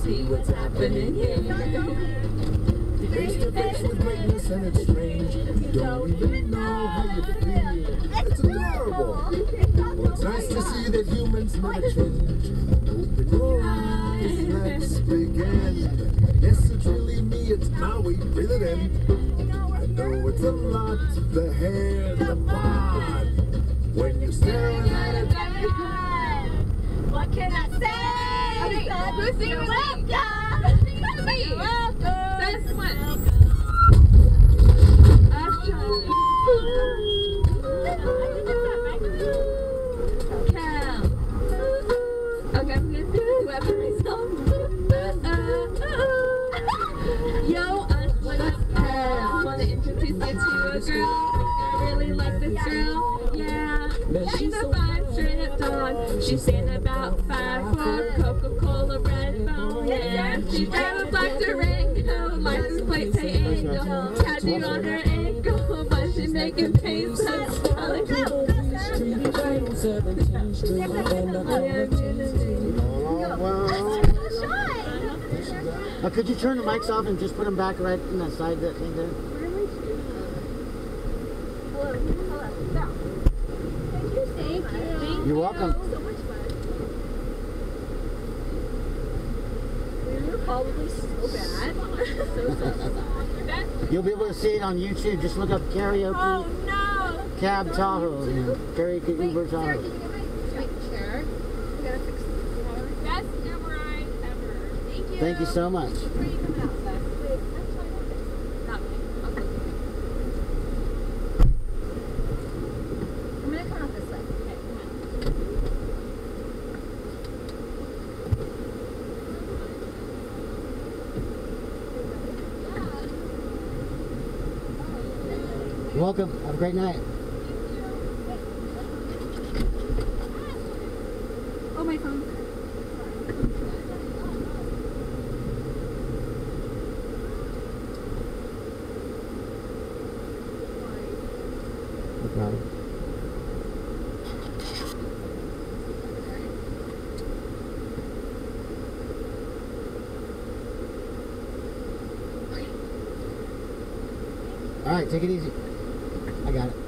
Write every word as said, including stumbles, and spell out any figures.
see what's happening here. Face to face with greatness and it's strange. You don't even know how you feel. It's adorable. Well, it's nice to see that humans never change. Open your eyes, let's begin. Yes, it's really me, it's Maui, breathe it in. I know it's a lot, the hair, the bod. When you're staring at it, what can I say? Okay, You're welcome. You're welcome. That's one. Cal. Okay, I'm gonna do whoever myself. Yo, us, what up, Cal? Wanna introduce you to a girl? I really like this girl. Yeah, she's a five strip dog. She's saying about five foot Coca-Cola red bone. Yeah, she drives a black Durango. License plate say Angle. Tattoo on her ankle, but she making pesos. Uh, could you turn the mics off and just put them back right in that side that thing there? Hello. Hello. Thank you. Thank you. Thank You're welcome. So much fun. We were probably so bad. so, so bad. You'll be able to see it on YouTube. Just look up karaoke. Oh no! Cab Tahoe. You know, karaoke Wait, Uber Sarah, Tahoe. can you get my wait, chair? We gotta fix this. Best Uber ride ever. Thank you. Thank you so much. Where are you coming out, Seth? Wait, actually, I want this. Not me. Okay. I'm gonna come out this way. Okay, come on. You're welcome. Have a great night. Oh, my phone. No problem. All right, take it easy. I got it.